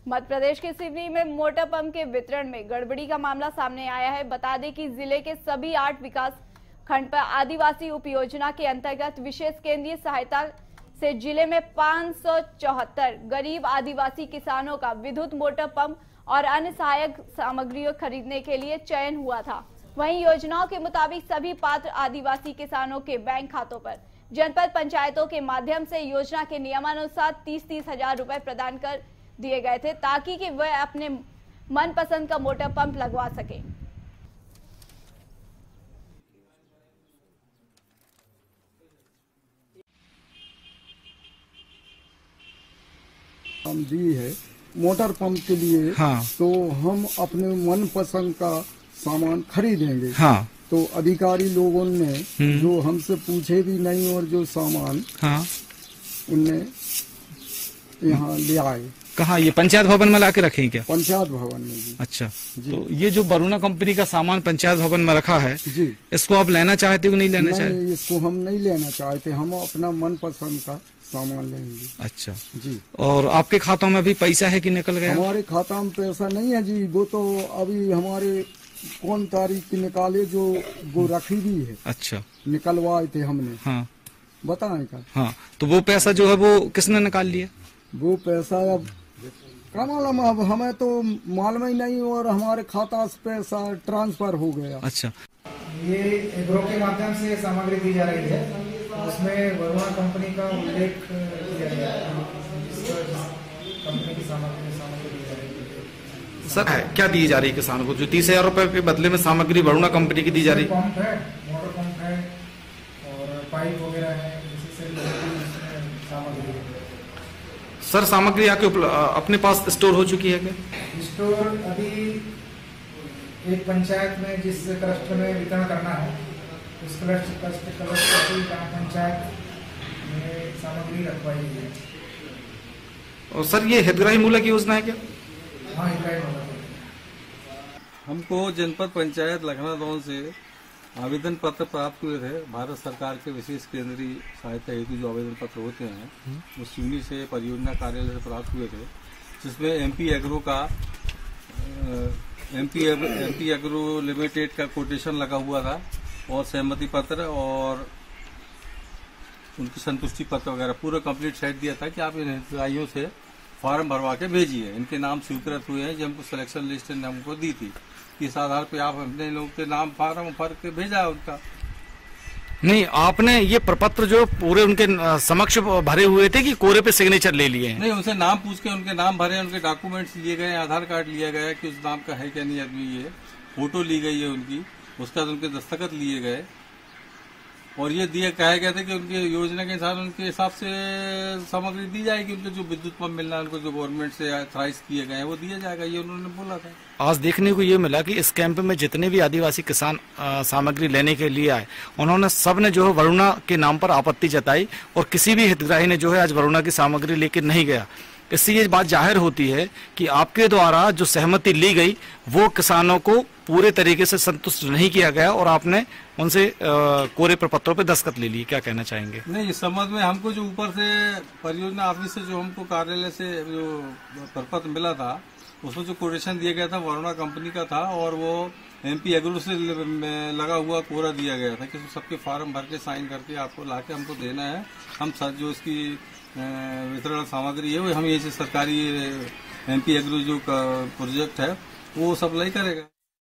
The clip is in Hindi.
मध्य प्रदेश के सिवनी में मोटर पंप के वितरण में गड़बड़ी का मामला सामने आया है। बता दें कि जिले के सभी 8 विकास खंड पर आदिवासी उपयोजना के अंतर्गत विशेष केंद्रीय सहायता से जिले में 574 गरीब आदिवासी किसानों का विद्युत मोटर पंप और अन्य सहायक सामग्रियों खरीदने के लिए चयन हुआ था। वहीं योजनाओं के मुताबिक सभी पात्र आदिवासी किसानों के बैंक खातों पर जनपद पंचायतों के माध्यम से योजना के नियमानुसार 30-30 हजार रुपए प्रदान कर दिए गए थे, ताकि कि वह अपने मनपसंद का मोटर पंप लगवा सके। हम दी है मोटर पंप के लिए। हाँ। तो हम अपने मनपसंद का सामान खरीदेंगे। हाँ। तो अधिकारी लोगों ने जो हमसे पूछे भी नहीं और जो सामान उनने यहाँ ले आए। कहाँ? ये पंचायत भवन में लाके रखे हैं क्या? पंचायत भवन में जी। अच्छा जी। तो ये जो वरुणा कंपनी का सामान पंचायत भवन में रखा है जी, इसको आप लेना चाहते हो नहीं लेना चाहते? इसको हम नहीं लेना चाहते, हम अपना मनपसंद का सामान लेंगे। अच्छा जी। और आपके खातों में भी पैसा है कि निकल गया? हमारे खाता में पैसा नहीं है जी, वो तो अभी हमारे कौन तारीख की निकाले जो वो रखी भी है। अच्छा। निकलवाए थे हमने। हाँ। बताएं का? हाँ। तो वो पैसा जो है वो किसने निकाल लिया? वो पैसा अब क्या मालूम, अब हमें तो मालूम ही नहीं और हमारे खाता से पैसा ट्रांसफर हो गया। अच्छा। ये एग्रो के माध्यम से सामग्री दी जा रही है, उसमें वरुणा कंपनी का उल्लेख किया गया है। कंपनी की सामग्री दी जा रही है। सर क्या दी जा रही है किसानों को? जो 30,000 रुपए के बदले में सामग्री वरुणा कंपनी की दी जा रही है? पंप है, मोटर पंप है और पाइप वगैरह है, इसी से सामग्री है। सर सामग्री आके अपने पास स्टोर हो चुकी है क्या? स्टोर अभी एक पंचायत में जिस क्लस्टर में वितरण करना है उस क्लस्टर पंचायत में सामग्री रखवाई गई है। और सर ये हितग्राही मूलक योजना है क्या? हाँ, हितग्राही मूलक। हमको जनपद पंचायत लखनादौन से आवेदन पत्र प्राप्त हुए थे। भारत सरकार के विशेष केंद्रीय सहायता हेतु जो आवेदन पत्र होते हैं वो सिवनी से परियोजना कार्यालय से प्राप्त हुए थे, जिसमें एमपी एग्रो लिमिटेड का कोटेशन लगा हुआ था और सहमति पत्र और उनकी संतुष्टि पत्र वगैरह पूरा कंप्लीट सेट दिया था कि आप इन हितग्राहियों से फॉर्म भरवा के भेजिए। इनके नाम स्वीकृत हुए हैं, जो हमको सिलेक्शन लिस्ट ने हमको दी थी। इस आधार पे आप अपने लोगों के नाम फॉर्म भर के भेजा है उनका। नहीं, आपने ये प्रपत्र जो पूरे उनके समक्ष भरे हुए थे कि कोरे पे सिग्नेचर ले लिए हैं? नहीं, उनसे नाम पूछ के उनके नाम भरे, उनके डॉक्यूमेंट्स लिए गए, आधार कार्ड लिया गया कि उस नाम का है क्या नहीं आदमी, ये फोटो ली गई है उनकी, उसके बाद उनके दस्तखत लिए गए और ये कहा गया था कि उनके योजना के अनुसार उनके हिसाब से सामग्री दी जाएगी। उनको जो विद्युत पंप मिलना है उनको जो गवर्नमेंट से ऑथराइज किए गए हैं वो दिया जाएगा, ये उन्होंने बोला था। आज देखने को ये मिला कि इस कैंप में जितने भी आदिवासी किसान सामग्री लेने के लिए आए, उन्होंने सब ने जो है वरुणा के नाम पर आपत्ति जताई और किसी भी हितग्राही ने जो है आज वरुणा की सामग्री लेकर नहीं गया। इससे ये बात जाहिर होती है कि आपके द्वारा जो सहमति ली गई वो किसानों को पूरे तरीके से संतुष्ट नहीं किया गया और आपने उनसे कोरे प्रपत्रों पे दस्तखत ले लिए। क्या कहना चाहेंगे? नहीं, इस संबंध में हमको जो ऊपर से परियोजना ऑफिस से जो हमको कार्यालय से जो प्रपत्र मिला था उसमें जो कोटेशन दिया गया था वरुणा कंपनी का था और वो एमपी एग्रो से लगा हुआ कोरा दिया गया था कि सबके फॉर्म भर के साइन करके आपको लाके हमको देना है। हम सर जो इसकी वितरण सामग्री है वो हम ये सरकारी एमपी एग्रो जो प्रोजेक्ट है वो सप्लाई करेगा।